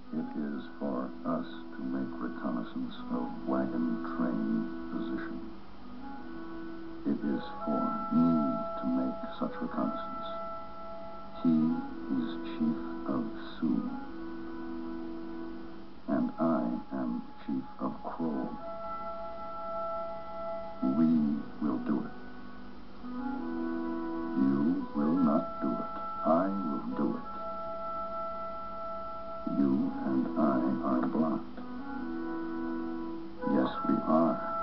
It is for us to make reconnaissance of wagon train position. It is for me to make such reconnaissance. He is chief of Sioux, and I am chief of Crow. We will do it. You will not do it. I will do it. You and I are blocked. Yes, we are.